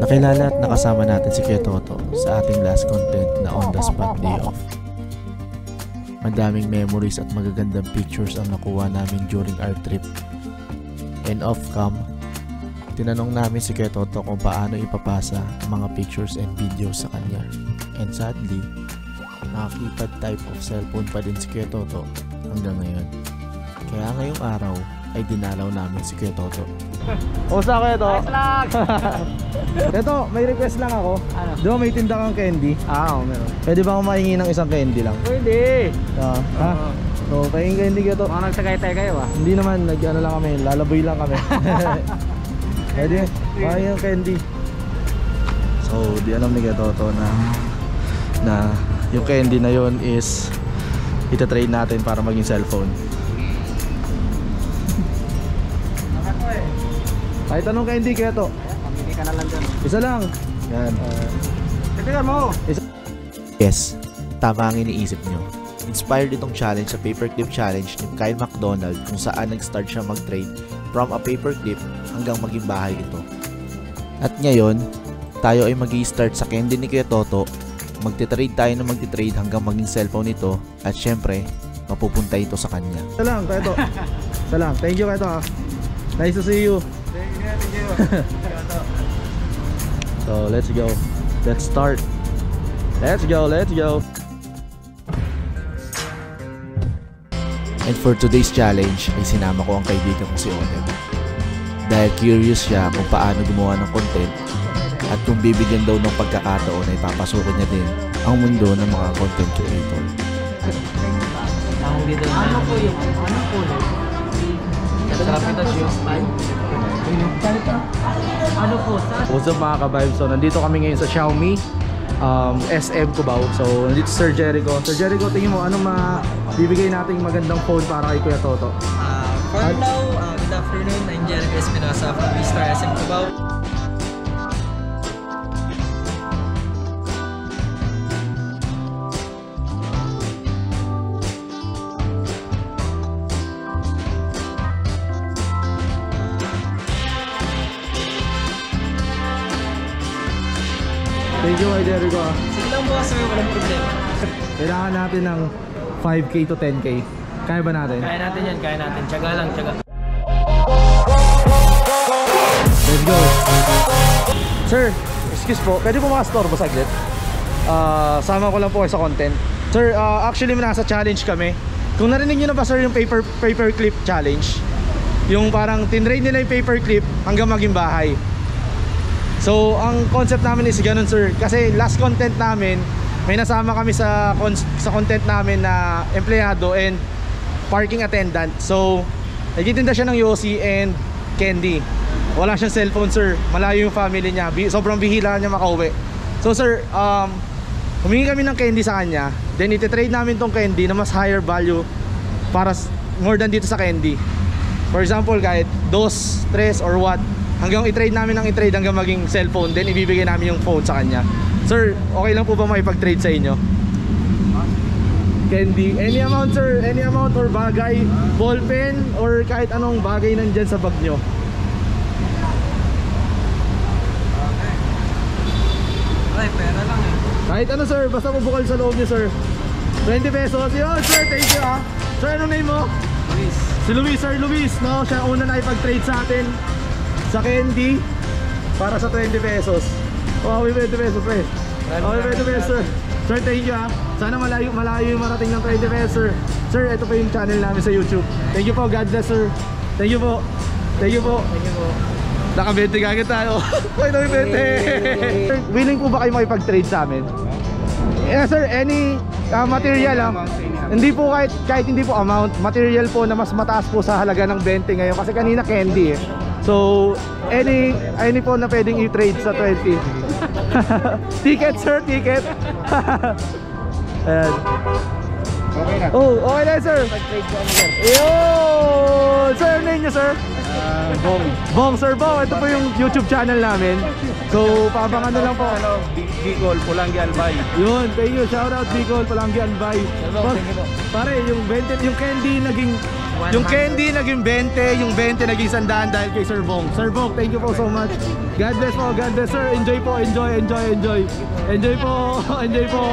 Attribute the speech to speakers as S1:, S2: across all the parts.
S1: Nakilala at nakasama natin si Kuya Toto sa ating last content na On The Spot Day Off. Madaming memories at magagandang pictures ang nakuha namin during our trip. And off-cam, tinanong namin si Kuya Toto kung paano ipapasa ang mga pictures and videos sa kanya. And sadly, naka-keypad type of cellphone pa din si Kuya Toto hanggang ngayon. Kaya ngayong araw ay dinalaw namin si Kuya Toto.
S2: Kumusta Kuya Toto?
S3: Nice lang!
S2: Ito, may request lang ako.
S3: Ano?
S2: Di ba may tinda kang candy?
S3: Oo, meron.
S2: Pwede ba akong mahingi ng isang candy lang?
S3: Pwede!
S2: Ha? So, pahingin candy Kuya Toto.
S3: Mga nagsagay-tay kayo ah?
S2: Hindi naman, nag-ano lang kami, lalaboy lang kami. Pwede, pahingin ng candy. So, di alam ni Kuya Toto na yung candy na yon is ita-trade natin para maging cellphone. Kahit anong candy Kuya Toto.
S3: Pamili ka na lang dyan.
S2: Isa lang. Yan.
S3: Tipigan mo!
S1: Yes, tama ang iniisip nyo. Inspired itong challenge sa paperclip challenge ni Kyle McDonald kung saan nag-start siya mag-trade from a paperclip hanggang maging bahay ito. At ngayon, tayo ay mag-i-start sa candy ni Kuya Toto. Magti-trade tayo na magti-trade hanggang maging cellphone ito at syempre, mapupunta ito sa kanya.
S2: Isa lang Kuya Toto. Isa lang. Thank you Kuya Toto. Nice to see you. So let's go. Let's start. Let's go.
S1: And for today's challenge ay sinama ko ang kaibigan kong si Otem. Dahil curious siya kung paano gumawa ng content at kung bibigyan daw ng pagkakataon ay papasukin niya din ang mundo ng mga content creator.
S3: Ano po yung? Ano po yung? Sarap ito siya. Ano po?
S2: What's up mga ka-vibes? So nandito kami ngayon sa Xiaomi SM Cubao. So nandito Sir Jericho. Sir Jericho, tingin mo anong bibigay nating magandang phone para kay Kuya Toto?
S4: For now, good afternoon. I'm Jericho Espinosa from V-Star SM Cubao.
S2: Thank you kay Jericho.
S4: Sige lang po kasi walang problema.
S2: Kailangan natin ng 5K to 10K. Kaya ba natin?
S3: Kaya natin yan, kaya natin. Tiyaga lang, tiyaga.
S2: Let's go. Sir, excuse po, pwede po makastorbo saglit? Sama ko lang po kayo sa content. Sir, actually nasa challenge kami. Kung narinig nyo na ba sir yung paperclip challenge? Yung parang tinrade nila yung paperclip hanggang maging bahay. So, ang concept namin is ganun sir. Kasi last content namin, may nasama kami sa content namin na empleyado and parking attendant. So, nagtitinda siya ng Yossi and candy. Wala siyang cellphone sir. Malayo yung family niya. Sobrang bihira niya makauwi. So sir, humingi kami ng candy sa kanya. Then iti-trade namin tong candy na mas higher value para more than dito sa candy. For example, kahit 2, 3 or what, hanggang i-trade namin ng i-trade hanggang maging cellphone, then ibibigay namin yung phone sa kanya. Sir, okay lang po ba makipag-trade sa inyo? Candy, any amount sir, any amount or bagay, ballpen or kahit anong bagay nandyan sa bag nyo.
S4: Ay, pera lang eh.
S2: Kahit ano sir, basta mabukal sa loob nyo sir. 20 pesos, yun sir, thank you ah. Sir, anong name mo?
S4: Luis.
S2: Si Luis, Sir Luis, no? Siya una na ipag-trade sa atin sa candy para sa 20 pesos. Oh, may 20 pesos pre. Oh, may 20 pesos sir. Sir, thank you ah. Sana malayo yung marating ng 20 pesos sir. Sir, ito po yung channel namin sa YouTube. Thank you po, God bless sir. Thank you po. Thank you po.
S4: Thank you po.
S2: Naka-20 kagad tayo. Wait, may 20. Sir, willing po ba kayo makipag-trade sa amin? Yeah sir, any material hindi po kahit hindi po amount, material po na mas mataas po sa halaga ng 20 ngayon kasi kanina candy eh. So, any po na pwedeng i-trade sa 20. Ticket sir, ticket. Ayan.
S3: Okay na.
S2: Oh, okay na sir.
S3: Pag-trade ko ano sir?
S2: Yo! Sir, name niyo sir?
S3: Bong.
S2: Bong, Sir Bong, ito po yung YouTube channel namin. So, pabangan na lang po.
S3: Bicol, Pulangi, Albay.
S2: Yun, thank you. Shout out Bicol, Palanggi, Albay.
S3: Thank you po.
S2: Pare, yung 20, yung candy naging Yung candy naging 20, yung 20 naging 100 dahil kay Sir Bong. Sir Bong, thank you po so much. God bless po, God bless sir. Enjoy po, enjoy. Enjoy po, enjoy po.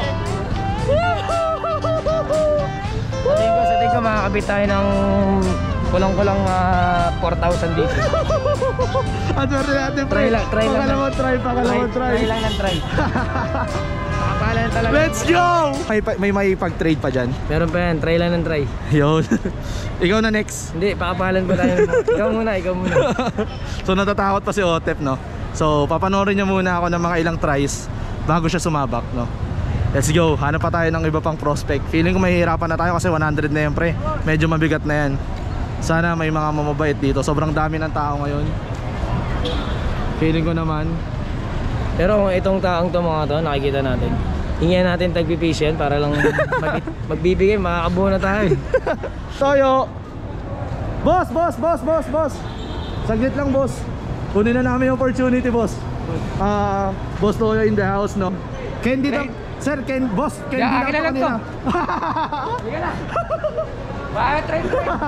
S3: Sa tingin ko makakabit tayo ng kulang-kulang 4,000 dito.
S2: At meron natin pre.
S3: Try lang.
S2: Pangalawang try.
S3: Try lang ng try. Makapalan talaga.
S2: Let's go! May pag-trade pa dyan.
S3: Meron pa yan, try lang ng try.
S2: Yun. Ikaw na next.
S3: Hindi, pakapalan pa tayo. Ikaw muna.
S2: So natatakot pa si Otep, no? So papanoorin niya muna ako ng mga ilang tries bago siya sumabak, no? Let's go, hanap pa tayo ng iba pang prospect. Feeling ko mahihirapan na tayo kasi 100 na yan pre. Medyo mabigat na yan. Sana may mga mamabait dito. Sobrang dami ng tao ngayon. Feeling ko naman.
S3: Pero kung itong taong to mga to, nakikita natin. Hingyan natin tagpipish yan para lang magbibigay, makakabuo na tayo.
S2: Toyo! Boss! Saglit lang boss. Kunin na namin yung opportunity boss. Boss Toyo in the house, no? Candy lang. Sir, boss, candy lang to kanina.
S3: Sige na. Bakit try?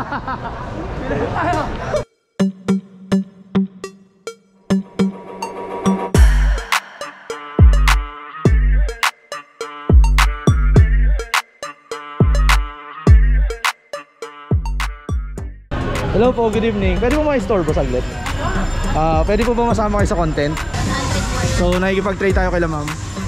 S2: Hello po, good evening. Pwede po ma-store po saglit? Pwede po ba masama kayo sa content? So, nakikipag-trade tayo kay ma'am.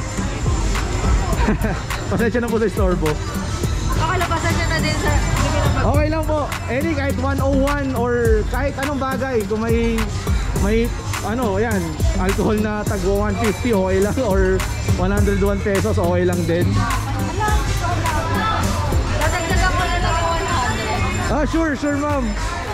S2: Pasensya na po sa store po.
S5: Pakalapasan siya na din sa...
S2: Okay lang po. Any kahit 101 or kahit anong bagay. Kung may ano, ayan, alcohol na tag 150 okay lang. Or 101 pesos okay lang din.
S5: Dadagdagan ko na lang 100.
S2: Sure ma'am.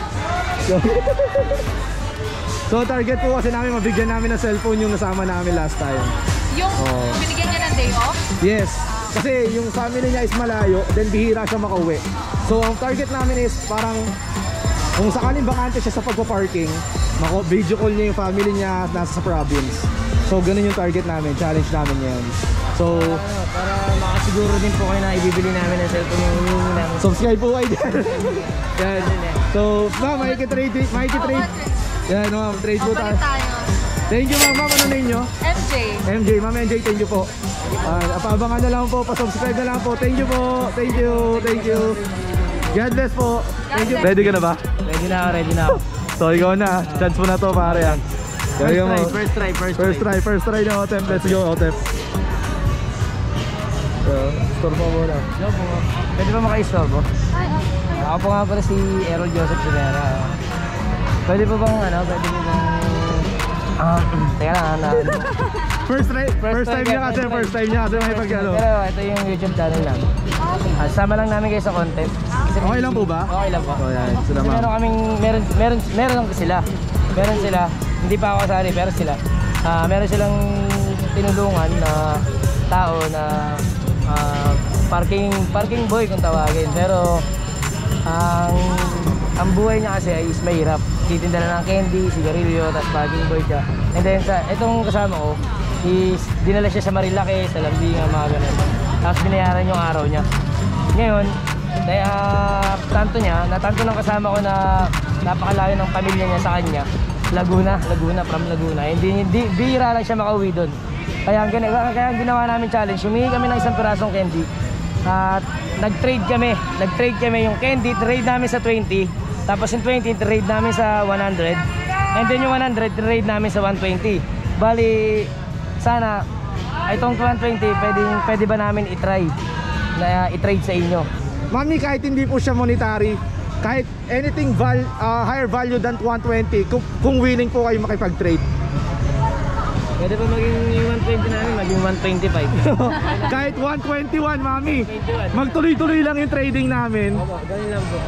S2: So target po kasi namin mabigyan namin ng cellphone yung nasama namin last time.
S5: Yung binigyan niya ng day off?
S2: Yes. Kasi yung family niya is malayo, then bihira siya makauwi. So ang target namin is parang kung sakaling bakante siya sa pagpa-parking, video call niya yung family niya nasa sa province. So ganun yung target namin, challenge namin yan. So
S3: para makasiguro din po kayo na ibibili namin ng cellphone yung hinihingi namin.
S2: subscribe po kayo dyan. Yan. So ma'am, makikitrade. Yan ma'am, trade po tayo. Thank you ma'am. Ano name nyo? MJ, ma'am MJ, thank you po. Paabangan na lang po, pa-subscribe na lang po. Thank you po. Thank you. God bless po. Thank you. Ready ka na ba?
S3: Ready na ako.
S2: So ikaw na, chance mo na to pare.
S3: First try
S2: na Otep. Let's go Otep. So, store mo muna.
S3: Pwede ba maka-store po? Ako po nga pala si Errol Joseph Sinera. Pwede po bang teka lang
S2: First time niya kasi may pag-ano.
S3: Pero ito yung YouTube channel namin. Sama lang namin kayo sa content.
S2: Okay lang po ba?
S3: Okay lang po.
S2: So yan, sila
S3: Kasi
S2: ma'am.
S3: meron sila. Hindi pa ako kasali pero sila. Meron silang tinulungan na tao na parking boy kung tawagin. Pero ang buhay niya kasi is mahirap. Titinda na ng candy, sigarilyo, tapos parking boy siya. And then itong kasama ko is dinala siya sa Marilake, sa Lambingan, mga ganun. Tapos binayaran yung araw niya. Ngayon, natanto ng kasama ko na napakalayo ng pamilya niya sa kanya. Laguna, from Laguna. Hindi bihira lang siya makauwi doon. Kaya ang ginawa namin challenge, humingi kami ng isang pirasong candy. At nag-trade kami yung candy, trade namin sa 20. Tapos yung 20, trade namin sa 100. And then yung 100, trade namin sa 120. Bali, sana itong 120, pwede ba namin i-trade sa inyo?
S2: Mami, kahit hindi po siya monetary, kahit anything higher value than 120, kung willing po kayo makipag-trade.
S3: Pwede ba maging yung 120 namin, maging 125?
S2: Kahit 121, mami. Magtuloy-tuloy lang yung trading namin.
S3: Opo, ganun lang po.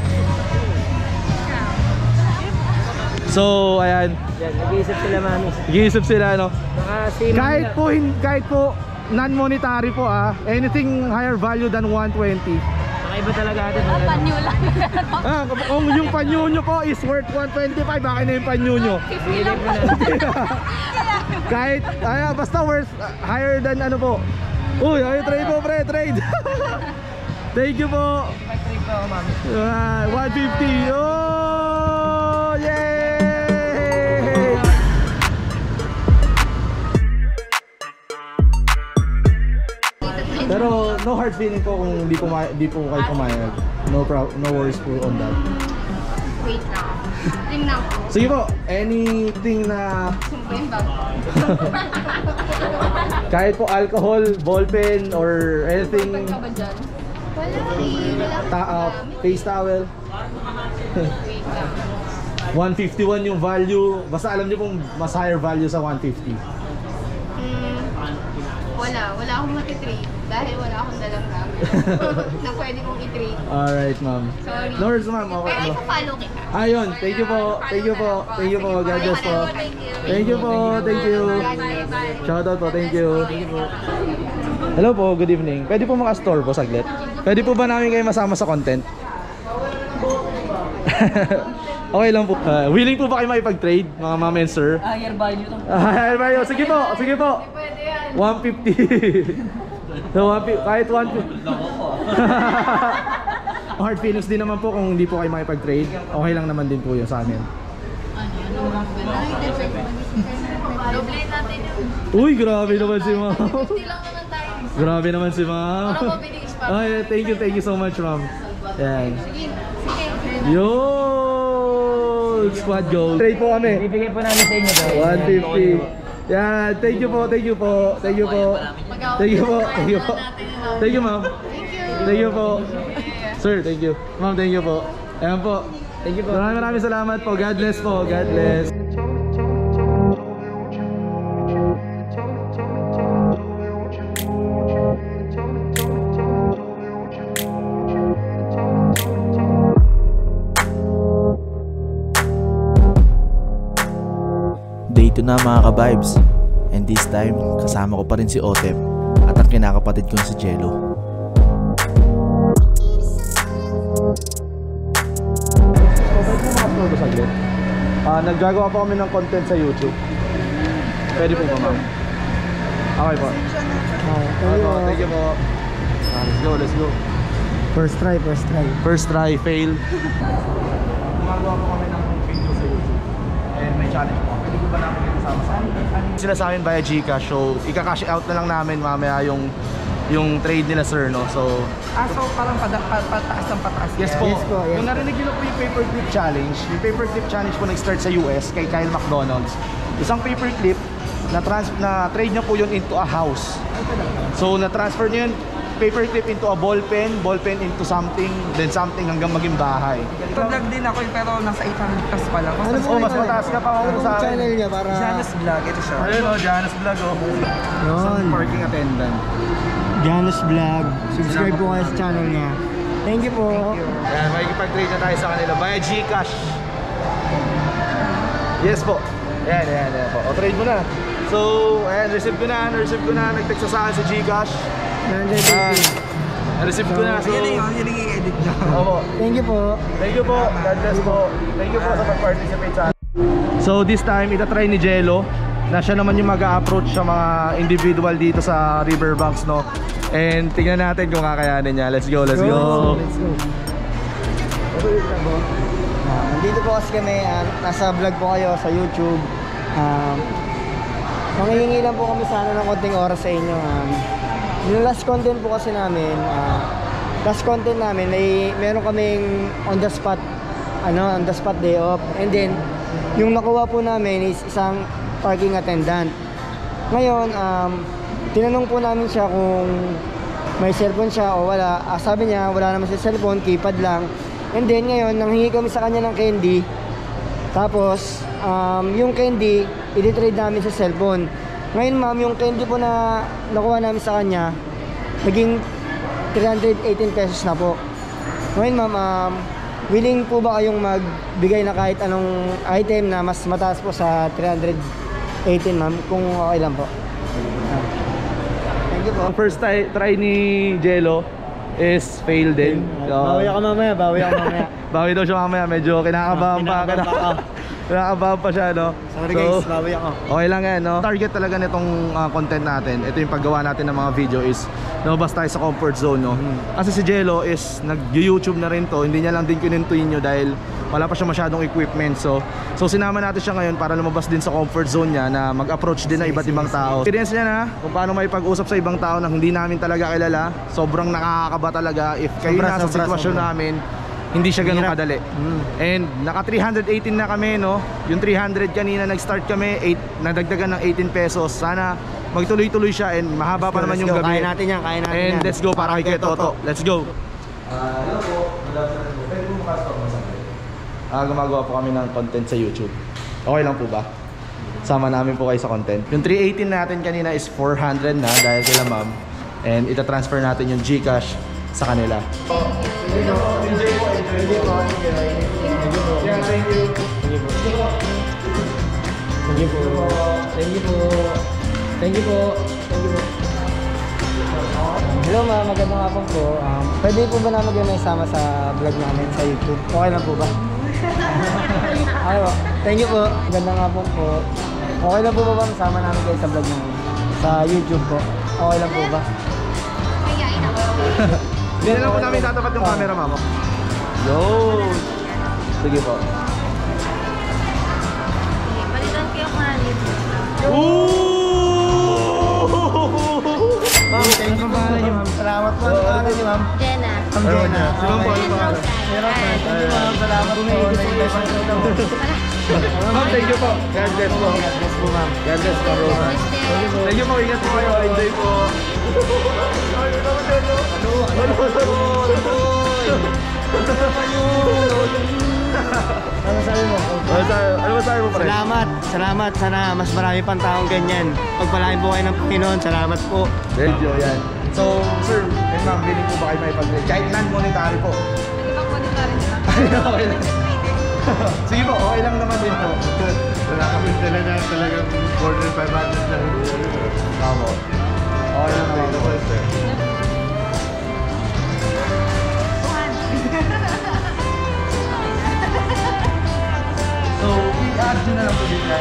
S2: So, ayan.
S3: Nag-iisip sila, mami.
S2: Nag-iisip sila, no? Kahit po non-monetary po anything higher value than 120.
S3: Iba talaga atin.
S5: Panyo lang.
S2: Kung yung panyo nyo po is worth 125, bakit na yung panyo nyo? Kahit, basta worth higher than ano po. Uy, trade po pre, trade. Thank you po.
S3: Oo, mami.
S2: 150. Oh! Yay! Pero no hard feeling po kung di po kayo pumayag. No worries po on that.
S5: Wait lang. Tingnan ko.
S2: Sige po, anything na
S5: Sumpa yung bag.
S2: kahit po alcohol, ballpen, or anything,
S5: Pag ka ba dyan? Wala eh. Wala
S2: face towel.
S5: Wait lang.
S2: 151 yung value. Basta alam niyo pong mas higher value sa 150.
S5: Wala akong matitrade. Dahil wala akong dalang gamit na pwede kong i-trade.
S2: Alright, ma'am.
S5: Sorry.
S2: No worries, ma'am. Okay.
S5: Pero ipa-follow kita.
S2: Ayun, thank you po. Thank you po. Thank you po. God bless po. Thank you po. Thank you. Shoutout po. Thank you. Hello po. Good evening. Pwede po maka-store po saglit? Pwede po ba namin kayo masama sa content? Okay lang po. Willing po ba kayo makipag-trade, mga ma'am and sir?
S3: Higher value to.
S2: Higher value. Sige po. Sige po. 150. So, kahit 150. Hard feelings din naman po kung hindi po kayo makipag-trade. Okay lang naman din po yun sa amin.
S5: Doble natin yun.
S2: Uy, grabe naman si ma'am.
S5: 50 lang naman tayo.
S2: Grabe naman si ma'am.
S5: Para mabilis pa.
S2: Ay, thank you so much, ma'am. Yan.
S5: Sige. Sige.
S2: Yo! Squad goal. Trade po kami.
S3: Bibigay po namin sa inyo to.
S2: 150. Yan, thank you po. Thank you po. Thank you po. Thank you po. Thank you po. Thank you, ma'am. Thank you po. Sir, thank you. Ma'am, thank you po. Ayan po.
S3: Thank you po.
S2: Maraming salamat po. God bless po. God bless.
S1: Day 2 na mga ka-vibes. And this time, kasama ko pa rin si Otep at ang kinakapatid kong si Jello.
S2: Naggagawa po kami ng content sa YouTube. Pwede po ba, ma'am? Okay po. Thank you po. Let's go.
S3: First try.
S2: First try, fail. Gumagawa po kami ng video sa YouTube. And may challenge po. Pwede ko ba namin yung kasama sa amin? Sila sa amin via Gcash. So, ika-cash out na lang namin mamaya yung trade nila, sir, no? So,
S3: So parang pataas ng pataas.
S2: yes po. Kung narinig nyo na po yung paperclip challenge, yung paperclip challenge po nag-start sa US kay Kyle McDonald's. Isang paperclip na trade nyo po yun into a house. So, na-transfer nyo yun, paperclip into a ballpen into something, then something hanggang maging bahay.
S6: Vlog din ako pero nasa 800 plus pa lang.
S2: Oh, mas mataas ka pa ako sa akin.
S6: Channel niya para Janus Vlog, ito siya.
S2: Ayun o, Janus Vlog o. Isang parking attendant.
S6: Janus Vlog. Subscribe po kayo sa channel niya. Thank you po.
S2: Ayan, makikipag-trade na tayo sa kanila via Gcash. Yes po. Ayan po. O, trade mo na. So, ayan, receive ko na. Nag-text sa akin sa Gcash. Receive ko na. So,
S6: Yun yung i-edit niya.
S2: opo.
S6: Thank you po.
S2: Thank you po. God bless po. Thank you po sa pag-participate sa akin. So, this time, itatry ni Jello na siya naman yung mag-a-approach sa mga individual dito sa Riverbanks, no? And tingnan natin kung kakayanin niya. Let's go.
S6: Let's go. Nandito po kasi kami, nasa vlog po kayo sa YouTube. Mangihingi lang po kami sana ng konting oras sa inyo. Yung last content po kasi namin, meron kaming on the spot day off. And then, yung nakuha po namin is isang parking attendant. Ngayon, tinanong po namin siya kung may cellphone siya o wala. Sabi niya, wala naman siya cellphone, keypad lang. And then ngayon, nanghingi kami sa kanya ng candy. Tapos, yung candy, i-trade namin sa cellphone. Ngayon ma'am, yung candy po na nakuha namin sa kanya, naging 318 pesos na po. Ngayon ma'am, willing po ba kayong magbigay na kahit anong item na mas mataas po sa 318 ma'am, kung okay lang po? Thank you po.
S2: Ang first try ni Jello is fail din. So,
S6: Bawi ako mamaya.
S2: bawi daw siya mamaya. Medyo kinakabahan pa. Nakakabahan pa siya, no?
S6: Sorry guys, bawi ako.
S2: Okay lang yan, no? Target talaga nitong content natin, ito yung paggawa natin ng mga video is lumabas tayo sa comfort zone, no? Kasi si Jello is nag-YouTube na rin to, hindi niya lang din kinintuin nyo dahil wala pa siya masyadong equipment. So sinama natin siya ngayon para lumabas din sa comfort zone niya na mag-approach din ng iba't ibang tao. Experience niya na kung paano may pag-usap sa ibang tao na hindi namin talaga kilala. Sobrang nakakakaba talaga if kayo nasa sitwasyon namin. Hindi siya ganun kadali. And naka 318 na kami, no? Yung 300 kanina nag-start kami, nadagdagan ng 18 pesos. Sana magtuloy-tuloy siya and mahaba pa naman yung gabi.
S6: Kaya natin yan, kaya natin yan.
S2: And let's go para kay Toto. Let's go. Hello po. Pwede po makasama. Gumagawa po kami ng content sa YouTube. Okay lang po ba? Sama namin po kayo sa content. Yung 318 natin kanina is 400 na dahil kila ma'am. And ita-transfer natin yung GCash sa kanila.
S6: Enjoy po.
S2: Yeah, thank you.
S6: Hello ma'am, magandang hapon po. Pwede po ba namin may sama sa vlog namin sa YouTube? Okay lang po ba? Okay po. Thank you po. Magandang hapon po. Okay lang po ba masama namin kayo sa vlog namin? Sa YouTube po. Okay lang po ba?
S5: Mayayain ako.
S2: Hindi na lang po namin tatapat yung camera, mama. Yo! Sige po.
S5: Palitan ko yung kanin.
S6: Ma'am, thank you po. Salamat po. Ano pangalan niyo ma'am?
S5: Jenna.
S6: Ma'am Jenna.
S2: Si ma'am po, ano pangalan?
S6: Thank you ma'am. Salamat po.
S2: Ma'am, thank you po. God bless po.
S6: God bless po ma'am.
S2: God bless po, Rosa. Thank you po. Ingat po kayo. Enjoy po.
S6: Ano sabi mo?
S2: Ano masabi mo, pare?
S6: Salamat. Sana mas marami pang taong ganyan. Pagpalain po kayo ng Panginoon. Salamat po.
S2: Medyo yan. So, sir, and ma'am, willing po ba kayo may pag-rate? Kahit non-monetary po.
S5: Pwede bang kunin ka rin siya?
S2: Okay lang. Sige po, okay lang naman din po.
S7: Wala kami talagang order 500 lang.
S2: Tama. Okay lang naman po. So, i-add nyo na lang po dito.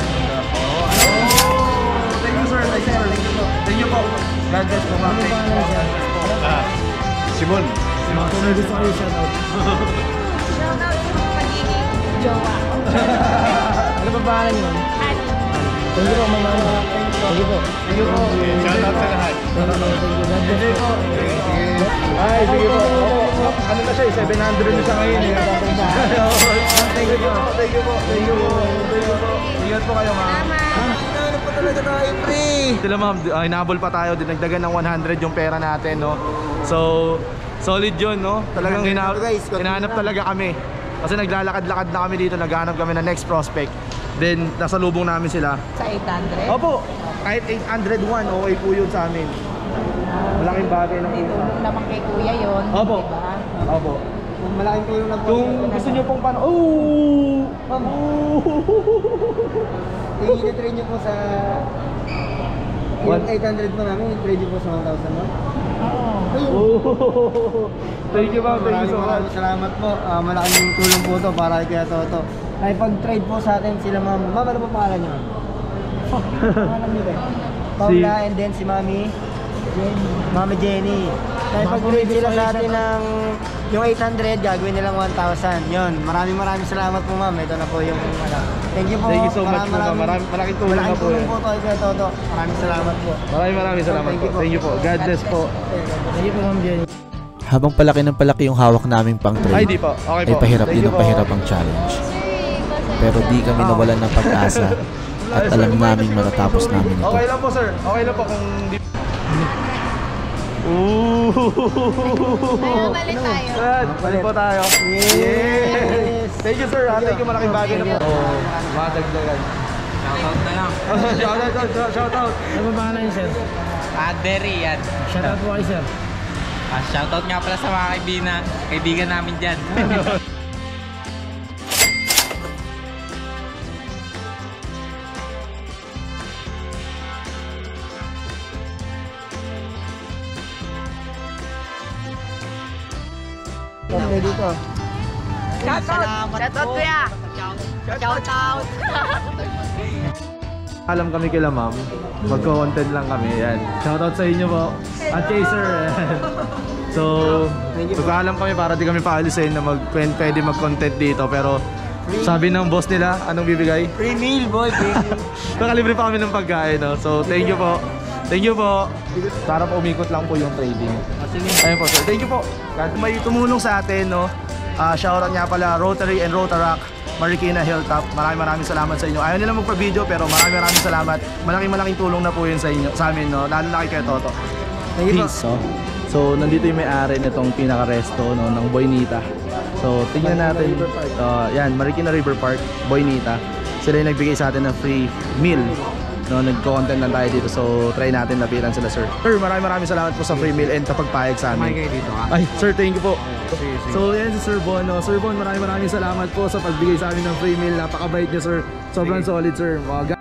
S2: Thank you, sir. Thank you, sir. Thank you po. God bless po, ma'am. Thank you po.
S7: Simon.
S6: Gusto ko yung shoutout.
S5: Shoutout sa pagiging jowa.
S6: Ano pa pangalan niyo?
S5: Honey.
S6: Thank you po, mama. Thank you po.
S2: Thank you po.
S7: Shout out sa lahat.
S2: Thank you po. Ay, sige po. Ano na siya, 700 na siya ngayon. Thank you po. Thank you po. Thank you po. Thank you po. Ingat po kayo, ma'am.
S6: Ano pa talaga tayo, pre?
S2: Sila ma'am, hinabol pa tayo, dinagdagan ng 100 yung pera natin, no? So, solid yun, no? Talagang hinahanap talaga kami. Kasi naglalakad-lakad na kami dito, naghahanap kami ng next prospect. Then, nasa lubong namin sila.
S5: Sa 800?
S2: Opo, kahit 801, okay po yun sa amin. Malaking bagay ng
S5: Ito naman kay kuya yun.
S2: Opo.
S5: Diba?
S2: Opo.
S6: Malaking tulong na po.
S2: Kung gusto nyo pong paano,
S6: i-trade nyo po sa... Yung 800 po namin, i-trade nyo po sa 1,000 no?
S2: Thank you ma'am, thank you so much.
S6: Maraming salamat po. Malaking tulong po to para kay Toto. Ay pag-trade po sa atin sila ma'am. Ma'am, ano po pangalan nyo? Pangalan nyo ba? Paula and then si Mami Mami Jenny. Ay pag-trade sila sa atin ng yung 800, gagawin nilang 1,000. Yun, maraming salamat po ma'am. Ito na po yung thank you po.
S2: Thank you so much po ma'am. Malaking tulong na po
S6: Malaking
S2: yan.
S6: tulong po to kay Toto. Maraming salamat po.
S2: Maraming salamat po. Thank you po. God bless po.
S6: Thank you po ma'am Jenny.
S1: Habang palaki ng palaki yung hawak naming pang
S2: Ay,
S1: trade,
S2: di po. Okay
S1: ay
S2: po.
S1: pahirap
S2: Thank
S1: din
S2: you
S1: ang
S2: po.
S1: pahirap ang challenge. Pero di kami nawalan ng pag-asa at alam naming matatapos namin ito.
S2: Okay lang po sir. Okay lang po kung di...
S5: Balik tayo.
S2: Balik po tayo. Yes! Thank you sir. Thank you, malaking bagay na po. Madagdagan.
S4: Shoutout na lang.
S2: Shoutout.
S6: Ano ba pangalan niyo sir?
S4: Derry yan.
S6: Shoutout po kayo sir.
S4: Shoutout nga pala sa mga kaibigan namin dyan.
S6: Dito.
S5: Shoutout kuya. Shout out!
S2: Alam kami kila ma'am, magko-content lang kami. Yan. Shoutout sa inyo po. At kay sir. So, magkaalam kami para di kami paalisin na pwede mag-content dito. Pero sabi ng boss nila, anong bibigay?
S6: Free meal, boy. Free meal.
S2: Nakalibre pa kami ng pagkain, no? So, thank you po. Thank you po. Para po umikot lang po yung trading. Ayun po, sir. Thank you po. Kahit may tumulong sa atin, no? Shoutout nga pala Rotary and Rotaract, Marikina Hilltop. Maraming salamat sa inyo. Ayaw nila magpa-video pero maraming salamat. Malaking tulong na po yun sa inyo, sa amin, no? Lalo na kay Toto.
S6: Thank you po.
S2: Peace, no? So, nandito yung may-ari nitong pinaka-resto, no, ng Boynita. So, tingnan natin. Yan, Marikina River Park, Boynita. Sila yung nagbigay sa atin ng free meal. No, nagko-content lang tayo dito. So, try natin lapitan sila, sir. Sir, maraming salamat po sa free meal and sa pagpayag sa amin. Ay, sir, thank you po. So, yan si Sir Bon. No? Sir Bon, maraming salamat po sa pagbigay sa amin ng free meal. Napakabait niyo, sir. Sobrang solid, sir.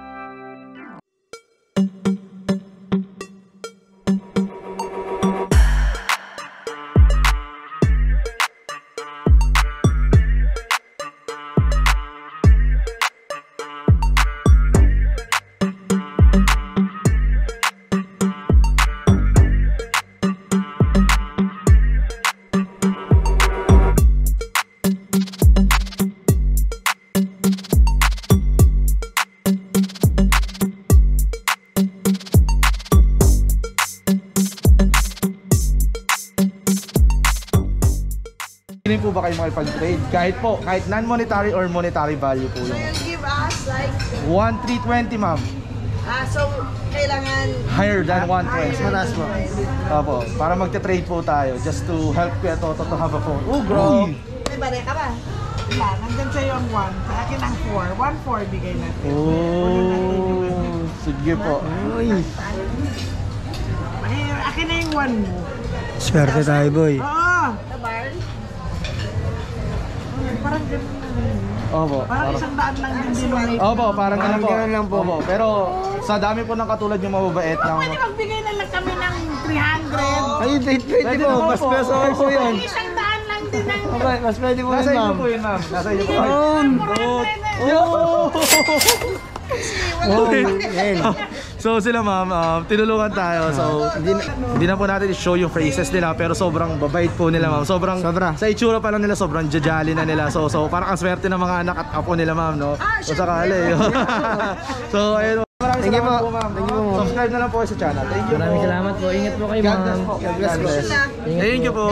S2: Hindi po ba kayo makipag-trade? Kahit non-monetary or monetary value po
S8: So
S2: yung
S8: you give us like,
S2: 1,320 ma'am.
S8: so kailangan
S2: Higher than 120.
S6: Mataas po.
S2: Opo, para magte-trade po tayo just to help Kuya Toto to have a phone. Oh, bro!
S8: may bare ka ba? Wala, nandyan sa'yo ang 1. Sa akin ang 4. 1,4 bigay natin.
S2: Oh, sige po.
S6: Uy.
S8: Akin na yung 1 mo.
S6: Swerte tayo, boy.
S8: Oo! Parang ganun na rin.
S2: Opo.
S8: Parang 100 lang din din.
S2: Opo, parang
S6: Parang ganun lang po.
S2: Opo, pero sa dami po ng katulad yung mababait ng...
S8: Pwede magbigay na lang kami ng 300.
S6: Ay, pwede po. Mas peso po yan.
S8: 100 lang din ang...
S6: Okay, mas pwede po
S2: Nasa
S6: yun,
S2: inyo
S6: ma'am.
S2: po yun, ma'am. Nasa inyo po.
S6: Oh, yan.
S2: So sila ma'am, tinulungan tayo. So hindi na po natin i-show yung phrases nila pero sobrang babait po nila ma'am. Sobra. Sa itsura pa lang nila sobrang jajali na nila. So parang ang swerte ng mga anak at apo nila ma'am, no? So sakali. So ayun. Maraming salamat po ma'am. Subscribe na lang po kayo sa channel. Thank you.
S3: Maraming salamat po. Ingat po kayo,
S2: God
S3: ma'am.
S2: bless po. God bless.
S3: Ingat
S2: Thank you po.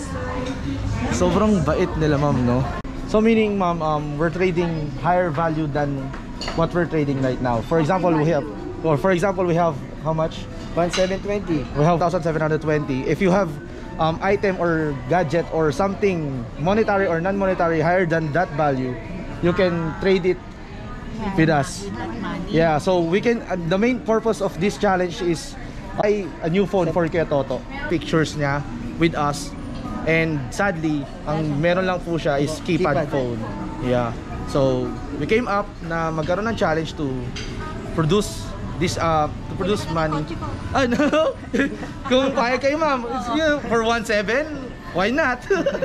S2: Sobrang bait nila ma'am, no? So meaning ma'am, we're trading higher value than what we're trading right now. For example, we have how much?
S6: 1,720.
S2: We have 1,720. If you have item or gadget or something monetary or non-monetary higher than that value, you can trade it with us. Yeah, so we can the main purpose of this challenge is buy a new phone for Kuya Toto. Pictures niya with us. And sadly, ang meron lang po siya is keypad phone. Yeah. So, we came up na magkaroon ng challenge to produce this to produce money. No. Kung kaya kayo ma'am, for 1,700, why not?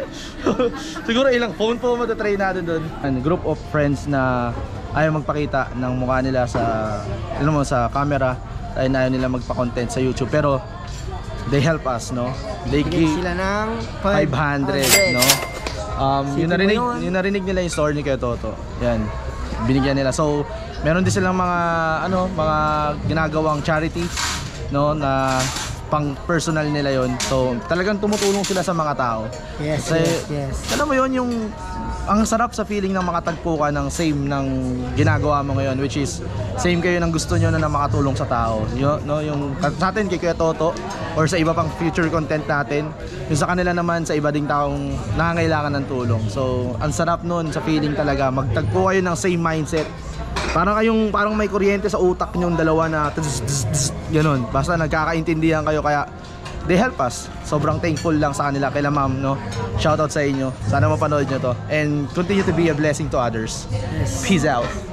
S2: Siguro ilang phone po matatry natin doon. Group of friends na ayaw magpakita ng mukha nila sa sa camera, ay ayaw nila magpa-content sa YouTube, pero they help us, no? They give
S6: Sila ng
S2: 500, no? Yung narinig nila yung story ni Kuya Toto. Yan. Binigyan nila. So, meron din silang mga mga ginagawang charity, no, na pang personal nila yon. So, talagang tumutulong sila sa mga tao.
S6: Yes,
S2: Kasi,
S6: yes.
S2: alam mo yon, yung ang sarap sa feeling ng makatagpo ka ng same ng ginagawa mo ngayon, which is same kayo ng gusto nyo na makatulong sa tao. No, yung natin kay Kuya Toto or sa iba pang future content natin, yung sa kanila naman sa iba ding taong nangangailangan ng tulong. So, ang sarap nun sa feeling talaga, magtagpo kayo ng same mindset. Parang may kuryente sa utak nyo dalawa na ganun. Basta nagkakaintindihan kayo, kaya they help us. Sobrang thankful lang sa kanila, kay ma'am, no? Shoutout sa inyo. Sana mapanood nyo to and continue to be a blessing to others. Peace out.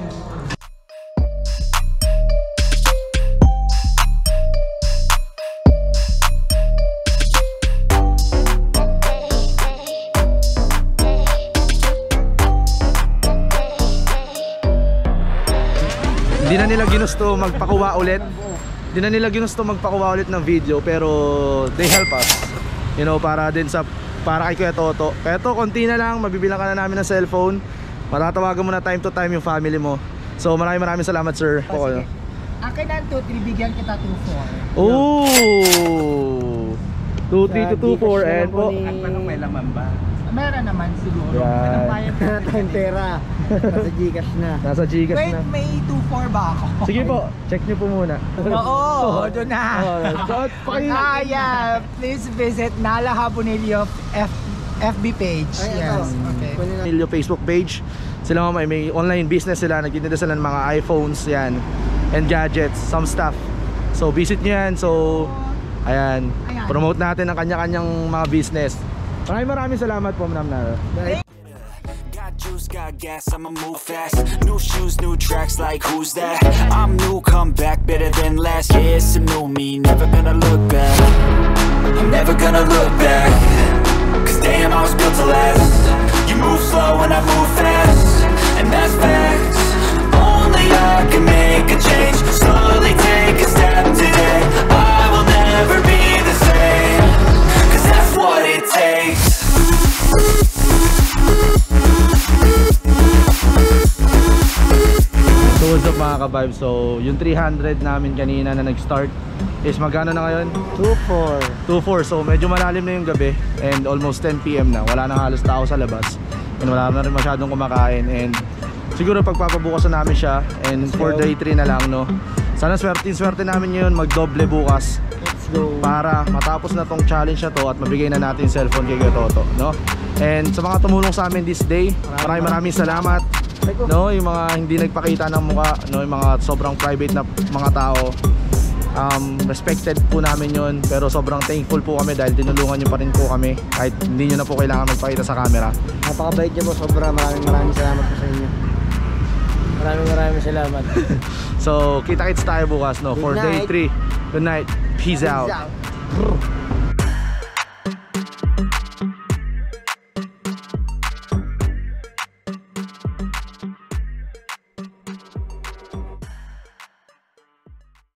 S2: ginusto magpakuha ulit. Di na nila ginusto magpakuha ulit ng video, pero they help us. You know, para kay Kuya Toto. Kaya to, konti na lang, mabibilang ka na namin ng cellphone. Matatawagan mo na time to time yung family mo. So maraming salamat, sir.
S8: Sige. Akin na 2-3, bigyan kita 2-4.
S2: Oh! 2-3 to 2-4 and po.
S8: At manong may laman ba? Meron naman siguro.
S2: Yan.
S6: Tayong pera. Nasa Gcash na.
S2: Nasa Gcash
S8: Wait,
S2: na.
S8: may 2-4 ba ako?
S2: Sige po, check nyo po muna.
S8: Oo, doon na.
S2: Yeah.
S8: Please visit Nala Habonillo FB page.
S6: Ay,
S8: Yes.
S6: ito.
S8: Okay.
S2: Nilyo Facebook page. Sila may online business sila, nagtitinda sila ng mga iPhones yan and gadgets, some stuff. So visit nyo yan. So ayan, promote natin ang kanya-kanyang mga business. Maraming salamat po, Ma'am Nara.
S9: Got juice, got gas, I'ma move fast. New shoes, new tracks, like who's that? I'm new, come back, better than last. Yeah, it's a new me, never gonna look back. I'm never gonna look back. Cause damn, I was built to last. You move slow and I move fast, and that's facts. Only I can make a change. Slowly take a step today. I will never be the same. Cause that's what it takes.
S2: So what's up mga ka-vibes? So yung 300 namin kanina na nag-start is magkano na ngayon? 2-4. So medyo malalim na yung gabi and almost 10 PM na. Wala na halos tao sa labas and wala na rin masyadong kumakain, and siguro pagpapabukasan namin siya, and for day 3 na lang, no? Sana swerte namin yun, magdoble bukas.
S6: Let's go.
S2: Para matapos na tong challenge na to at mabigay na natin yung cellphone kay Kuya Toto, no? And sa mga tumulong sa amin this day, maraming salamat. No, yung mga hindi nagpakita ng mukha, no, yung mga sobrang private na mga tao, respected po namin yun, pero sobrang thankful po kami dahil tinulungan nyo pa rin po kami kahit hindi nyo na po kailangan magpakita sa camera.
S6: Napakabait niyo po, sobra. Maraming salamat po sa inyo.
S3: Maraming salamat.
S2: So kita-kits tayo bukas, no, for day 3. Good night, peace out.
S6: Out.